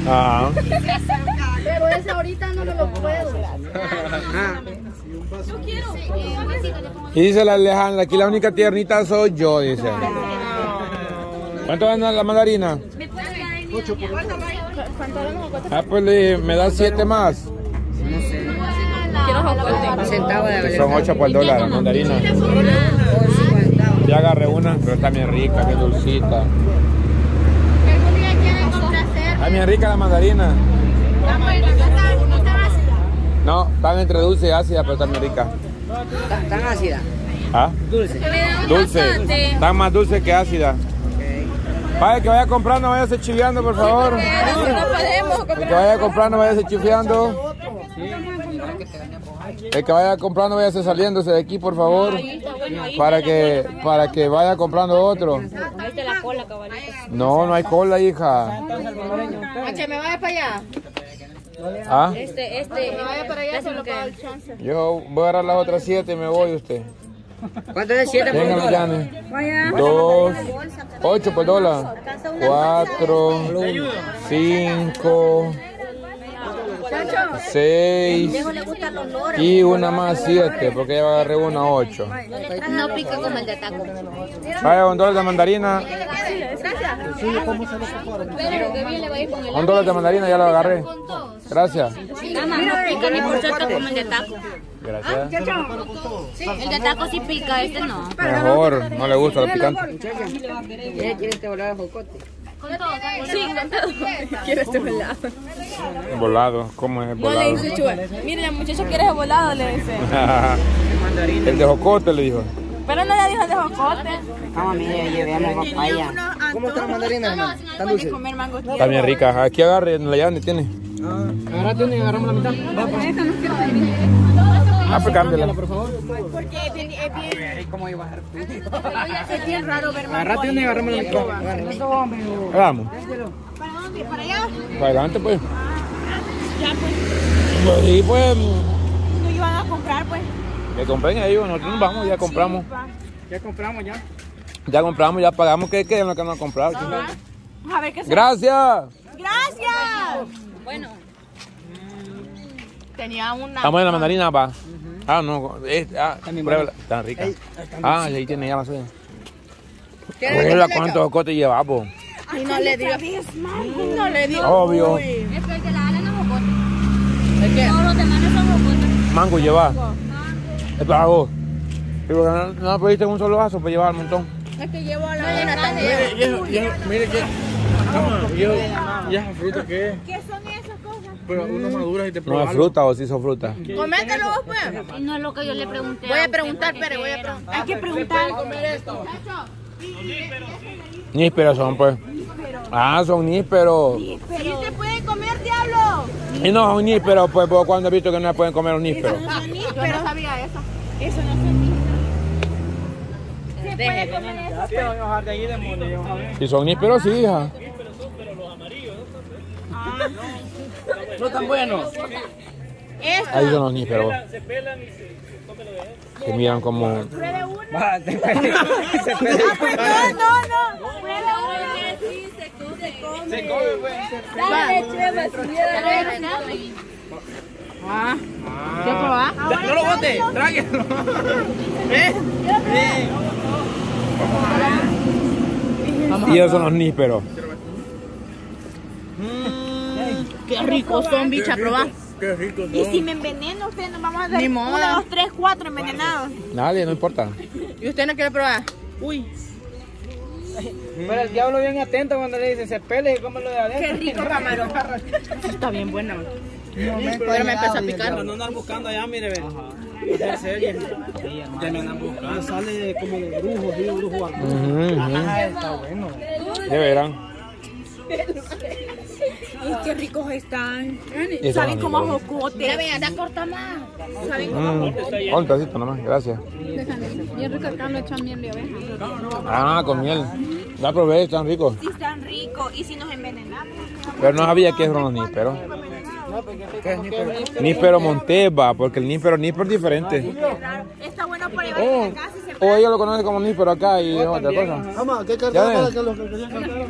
Ah. Pero ese ahorita no me lo puedo. Yo quiero. Y dice la Alejandra, aquí la única tiernita soy yo, dice. ¿Cuánto van la mandarina? Ah, pues me da 7 más. Quiero jocote. Son 8 por $1 la mandarina. Ya agarré una, pero está bien rica, bien dulcita. Está bien rica la mandarina. No, están entre dulce y ácida, pero está bien rica. ¿Tan ácida? ¿Ah? Dulce. Dulce. Están más dulce que ácida. Vaya, que vaya comprando, váyase chiviando, por favor. El que vaya comprando, váyase chifiando. El que vaya comprando, váyase saliéndose de aquí, por favor. Para que vaya comprando otro. No, no hay cola, hija. ¿A que me vaya para allá? ¿Ah? Me vaya para allá, solo para el chance. Yo voy a agarrar las otras 7 y me voy usted. ¿Cuánto es 7 por Venga, Yane. 2, 8 por $1. 4, 5, 6 y una más 7, porque ya agarré una 8. No pica como el de taco. Vaya, $1 de mandarina. $1 de mandarina, ya lo agarré. Gracias. No pica ni por cierto como el de taco. Gracias. El de taco sí pica, este no. Mejor, no le gusta lo picante. ¿Quiere este volado de jocote? Sí, con todo. Quiero este volado. Volado, ¿cómo es el No le volado? dice Chua. Mire, la muchacha quiere ese volado, le dice. El de jocote le dijo. Pero no le dijo de jocote. Vamos, mire, llevemos papaya. ¿Cómo está la mandarina, hermano? ¿Tan dulce? Comer mango. Está bien rica. Aquí agarre, la llave tiene. Agarrate una y agarramos la mitad. Ah, pues cámbiala. Por favor. Porque es bien ¿Cómo iba a bajar? es bien raro ver mango. Agarrate una y agarramos la mitad. Vamos. ¿Para dónde? ¿Para allá? Para adelante, pues. Ya, pues. Pues sí, pues. No iban a comprar, pues. Que compren ellos, nosotros nos vamos, ya compramos. Ya compramos ya. Ya compramos, ya pagamos. ¿Qué es lo que no han comprado? A ver qué se... ¡Gracias! ¡Gracias! Bueno. Tenía una... Estamos en la mandarina, pa. Ah, no. Pruébala. Está rica. Ah, ahí tiene ya la suya. Pruébala, ¿cuántos jocotes lleva, po? Ay, no le dio. No le dio. Obvio. Es que el de la ala no es jocote. Es que todos los demás no son jocotes. Mango lleva. Es pago. Pero no pediste un solo vaso para llevar un montón. Es que llevo a la nena también. Mire que... ¿Y esa fruta qué es? ¿Qué son esas cosas? Pero uno madura y te ¿No prueba es fruta o sí son fruta? Comételo vos, pues. No es lo que yo le pregunté. Voy a preguntar, pero voy a preguntar. Hay que preguntar. Nísperos son, pues. Ah, son nísperos. ¿Sí se pueden comer, diablo? Y no son nísperos, pues, ¿vos cuándo has visto que no se pueden comer los nísperos? Yo no sabía eso. Eso no son ¿se puede comer eso? te van a bajar de ahí de monte, vamos a ver. Si son nísperos, sí, hija. No tan buenos. Esto. Ahí son los nísperos. Se pelan y se comen lo de adentro. Se miran como... Pruebe uno. Se pela. No. Pruebe uno. Sí, se come. Se come, pues. Dale, Chema, si ¿Qué probar? No lo bote, tráguelo. Y esos son los nísperos. Qué ricos son, bicha, probar. Qué rico. Y si me enveneno, ustedes nos vamos a hacer Ni modo. 1, 2, 3, 4 envenenados. Nadie, no importa. ¿Y usted no quiere probar? Uy, Pero el diablo bien atento cuando le dice se pele y come lo de adentro. qué rico camarón. Está bien buena. Pero me empezó a picar. No andan buscando allá, mire, ve. En serio. Ya me andan buscando. Sale como de brujo, sí, brujo. Está bueno. Ya verán. Ay, qué ricos están. Esos Saben son como a nísperos. jocote. Mira, vea, da corta más. Saben Un pedacito nomás, gracias. Bien rico acá, le echan miel de oveja. Ah, con miel. Ya probé, están ricos. Sí, están ricos. ¿Y si nos envenenamos? Pero no sabía que eran los nísperos. Níspero Monteva, porque el níspero es diferente. Está bueno para llevar a la casa y se O ella lo conoce como níspero acá y es otra cosa. Vamos, ¿qué Ya ven. carta?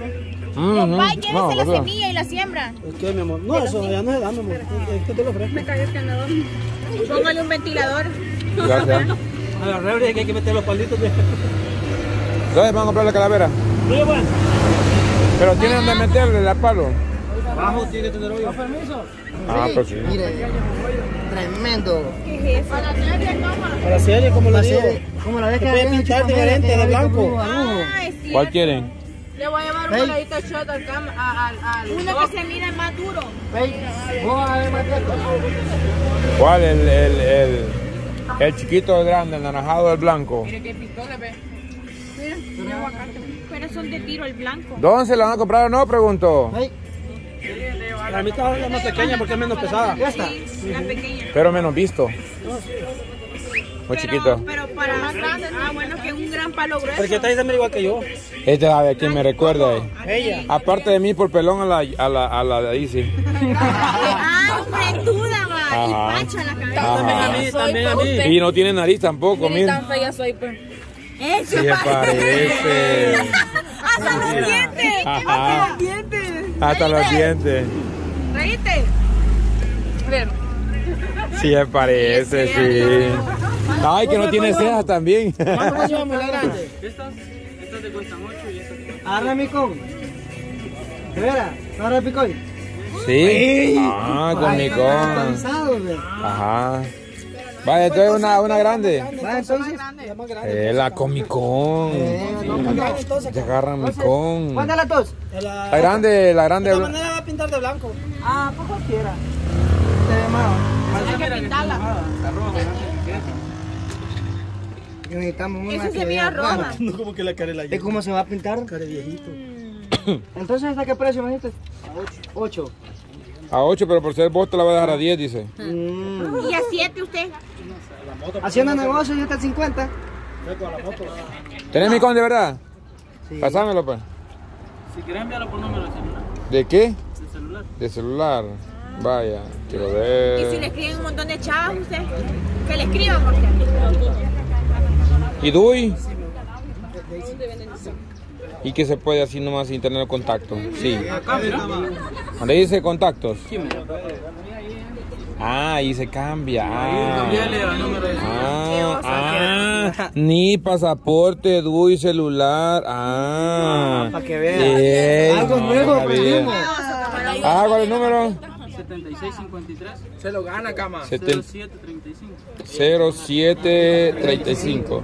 Papá, llévese la semilla y la siembra. ¿Qué, mi amor? No, eso ya no se da, mi amor. ¿Qué te lo ofrezco? Me cayó el canador. Póngale un ventilador. Gracias. A la refri que hay que meter los palitos. ¿Dónde van a comprar la calavera? Muy bueno. Pero tienen donde meterle la palo. Abajo tiene que tener hoyo. ¿Con permiso? Ah, pues sí. Mire, tremendo. ¿Qué es eso? Para la serie, como lo digo. Como la vez Se que puede había pintar hecho con diferente, ella, de que blanco. Ah, es cierto. ¿Cuál quieren? Le voy a llevar un coladito de shot al uno que se mira más duro. Vos a ver, Mateco. ¿Cuál? El chiquito, el grande, el naranjado, el blanco. Mire qué pistola, ve. Mira, aguacate. Pero son de tiro el blanco. ¿Dónde se la van a comprar o no? Pregunto. La mitad es más pequeña porque es menos pesada. Ya está. La pequeña. Pero menos visto. Muy chiquito. Pero para más grande, bueno, que un gran palo grueso. Porque esta es igual que yo. Este es a quien me recuerda. Ella. Aparte de mí, por pelón a la Daisy. Ah, frentuda, va. Ajá. Y pacha la cabeza. Ajá. También a mí. Y no tiene nariz tampoco, Ni mira. tan fea soy, pues. Sí se parece. Hasta los dientes. Ajá. Hasta los dientes. Hasta los dientes. ¿Reíste? Ver. Sí se parece, sí. Ay, que no tiene cejas también. ¿Cuánto llevamos la grande? Estas te cuestan 8 y estas te cuestan. Agarra mi con. ¿De veras? ¿Agarra el picoy? Sí. Ah, con mi con. Cansado, güey. Ajá. Vale, entonces una grande. Va, entonces. La más grande. La Comic Con. Te agarran mi con. ¿Cuántas las dos? La grande. De esta manera va a pintar de blanco. Ah, pues cualquiera. Se ve más. Hay que pintarla. Necesitamos una Eso que se mira vea roja. clara. No como que la cara la ¿Y cómo se va a pintar? cara de viejito. Entonces, ¿hasta qué precio me dijiste? 8. A 8, pero por ser vos te la voy a dejar a 10, dice. Y a 7 usted. Haciendo negocio y hasta el 50. ¿Tenés mi con de verdad? Sí. Pásamelo, pues. Si quieres enviarlo por número de celular. ¿De qué? De celular. De celular. Vaya, quiero Y si le ver. escriben un montón de chavas usted, que le escriban porque. ¿Y Dui? ¿Y qué se puede así nomás sin tener contacto? Sí. ¿Dónde dice contactos? Ah, ahí se cambia. Cambiarle el número de celular. Ni pasaporte, DUI, celular. Para que vean. Algo nuevo aprendimos. ¿Cuál es el número? 7653 Se lo gana, cama. 0735 0735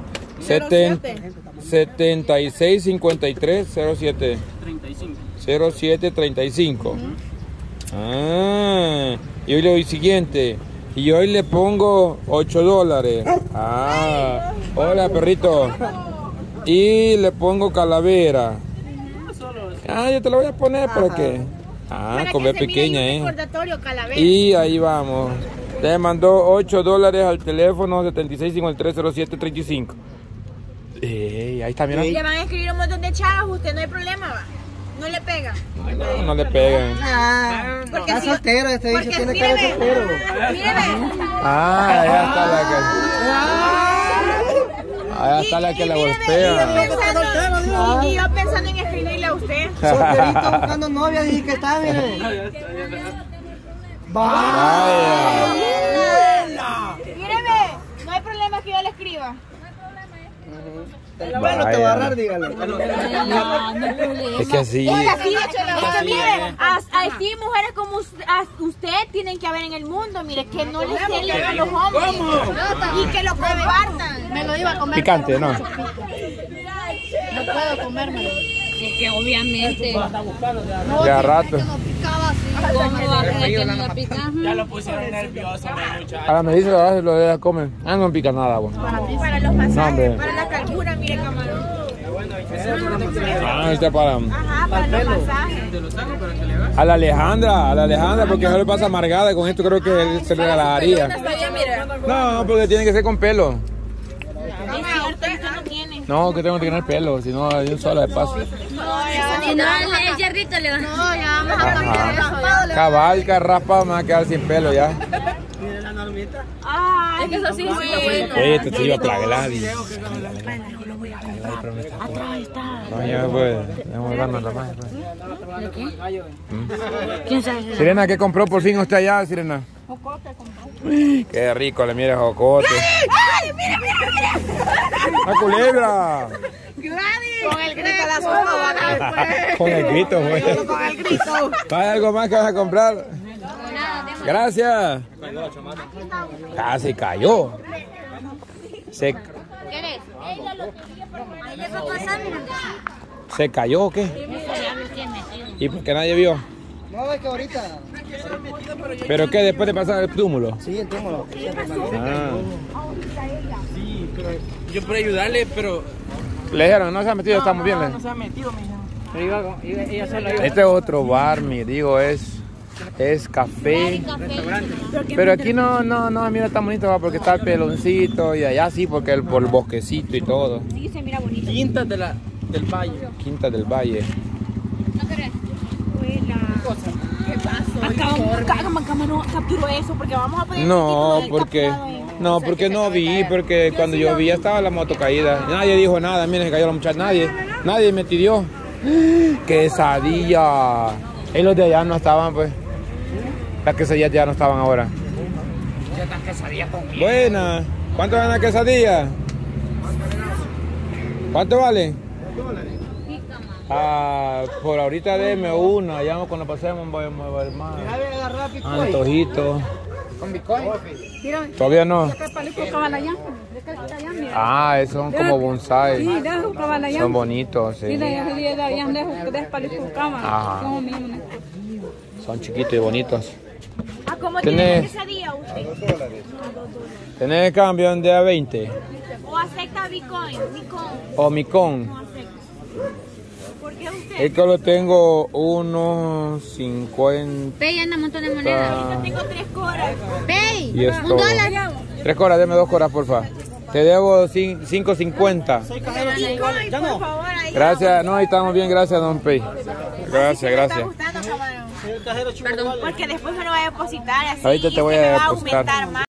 7653 07 35. 0735. Y hoy le doy siguiente. Y hoy le pongo $8. Hola, perrito. Y le pongo calavera. Yo te lo voy a poner para que. Con B pequeña, Y ahí vamos. Le mandó $8 al teléfono 76530735. Ahí está, mira. Le van a escribir un montón de chavas, usted no hay problema, va. No le pega. No le pegan. Porque Está si- soltero, este dice, porque tiene cara de míreme, soltero. míreme. Ya está la que. Allá está la que la golpea. Y yo pensando en escribirle a usted. Solterito buscando novia, dije que está, mire. Míreme, no hay problema que yo le escriba. El pelo te va a agarrar, dígale. Es que así. Es que mire, así mujeres como usted tienen que haber en el mundo. Mire, que no les celen a los hombres. Y que lo compartan. Me lo iba a comer. Picante, ¿no? No puedo comérmelo. Es que obviamente. Ya rato. Ya lo pusieron nervioso, muchachos. Ahora me dice que lo de comer. No pica nada, vos. Para los masajes, para la calcura, mire, camarón. Está para. Ajá, para los masajes. A la Alejandra, porque no le pasa amargada. Con esto creo que él se le regalaría. No, porque tiene que ser con pelo. Es cierto, usted no tiene. No, que tengo que tener pelo, si no hay un solo de paso. el yardito le va. No, ya vamos a cambiar eso. Cabal, carrapa, me va a quedar sin pelo ya. Ay, Es que eso sí está bueno. Este se iba para Gladys. Atrás está. No, ya pues, vamos a darnos la más. ¿De qué? ¿Quién sabe? Sirena, ¿qué compró por fin usted allá, Sirena? Jocote compró. Qué rico, le mira jocote. ay, mira, mira, mira. ¡Una culebra! Con el grito la sopa, Con el grito, güey. con el grito. ¿Hay algo más que vas a comprar? Gracias. Casi cayó. Se ¿Quieres? Ella lo quería, pero ahí le va a pasar. ¿Se cayó o qué? ¿Y por qué nadie vio? No, es que ahorita. ¿Pero qué? ¿Después de pasar el túmulo? Sí, el túmulo. Ah. Sí, pero yo por ayudarle, pero Le dijeron, no se ha metido, estamos bien. no se ha metido, me dijeron. Ella sola iba. Este es otro bar, mi digo, es café. Pero aquí no, mira, tan bonito, va, porque está el peloncito y allá sí, porque por el bosquecito y todo. Sí, se mira bonito. Quintas del Valle. Quinta del Valle. ¿No querés? ¿Qué pasó? No capturó eso porque vamos a poner No, porque no vi, porque cuando yo vi ya estaba la moto caída. Nadie dijo nada, miren, se cayó la muchacha, nadie me pidió. Quesadilla. Y los de allá no estaban, pues. Las quesadillas ya no estaban ahora. Buena. ¿Cuánto vale la quesadilla? ¿Cuánto vale? Por ahorita deme una, ya cuando pasemos voy a mover más. Antojito. ¿Con Bitcoin? Todavía no. Esos son como bonsai. Son bonitos, sí. Ajá. Son chiquitos y bonitos. ¿Cómo tiene quesadilla usted? ¿Tenés cambio de a 20? ¿O acepta Bitcoin? ¿O Micón? ¿O acepta? ¿Por qué usted? Es que lo tengo unos 50. Pey, anda un montón de monedas. Yo tengo 3 coras. Pey, Y es $1. todo. 3 coras, deme 2 coras, porfa. Te debo 5.50. Bitcoin, por favor, ahí. Gracias, no, estamos bien, gracias, don Pei. Gracias, Me gracias. está gustando, camarón. Porque después me lo voy a depositar así. Ahorita te y voy es que a me va depositar. aumentar más.